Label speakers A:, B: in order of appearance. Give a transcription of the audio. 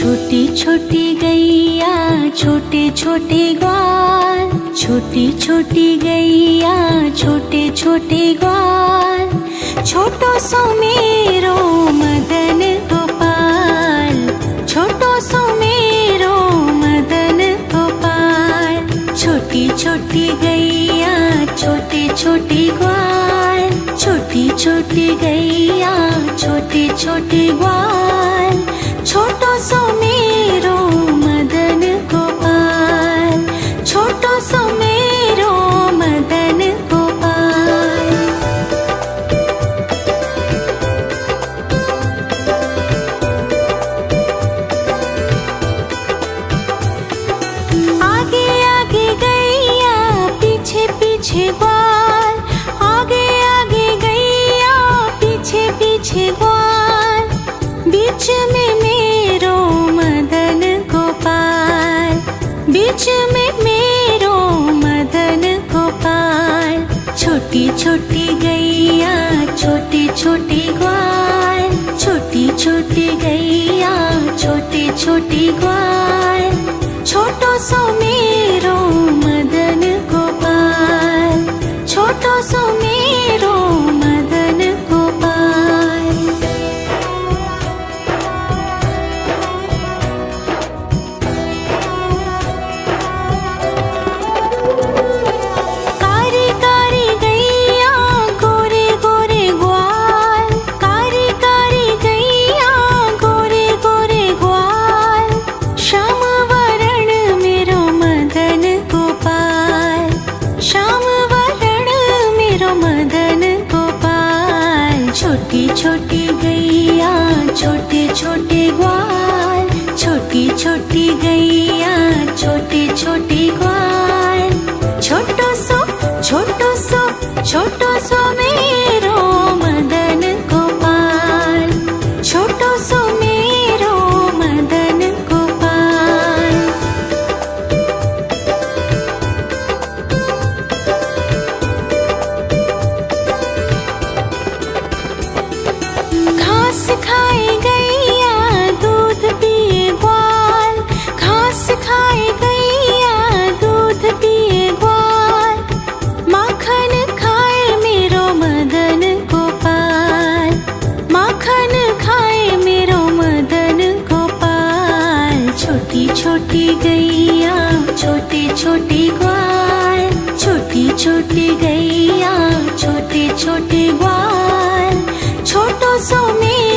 A: छोटी छोटी गैया छोटे छोटे ग्वाल, छोटी छोटी गैया छोटे छोटे ग्वाल, छोटो सो मेरो मदन गोपाल, छोटो सो मेरो मदन गोपाल। छोटी छोटी गैया छोटे छोटे ग्वाल, छोटी छोटी गैया छोटे छोटे ग्वाल, छोटो सो मेरो मदन गोपाल, छोटो सो मेरो मदन गोपाल। आगे आगे गैया पीछे पीछे ग्वाल, आगे आगे गैया पीछे पीछे ग्वाल, बीच में मेरो मदन गोपाल, बीच में मेरो मदन गोपाल। छोटी छोटी गैया छोटे छोटे ग्वाल, छोटी छोटी गैया छोटे छोटे ग्वाल, छोटो सो मेरो मदन गोपाल, छोटो सो मेरो मदन गोपाल। कारी कारी गैया गोरे गोरे ग्वाल, कारी कारी गैया गोरे गोरे ग्वाल, श्याम वरण मेरो मदन गोपाल, श्याम वरण मेरो मदन गोपाल। छोटी छोटी गैया छोटे छोटे ग्वाल, छोटी छोटी गैया छोटे छोटे ग्वाल, छोटो सो छोटो सो मेरो मदन गोपाल, छोटो सो मेरो मदन गोपाल। घास खाए गैया दूध पिए ग्वाल, घास खाए गैया दूध पिए ग्वाल, माखन खाए मेरो मदन गोपाल, माखन खाए मेरो मदन गोपाल। छोटी छोटी गैया छोटे छोटे ग्वाल, छोटी छोटी गैया छोटे छोटे ग्वाल, छोटो सो मेरो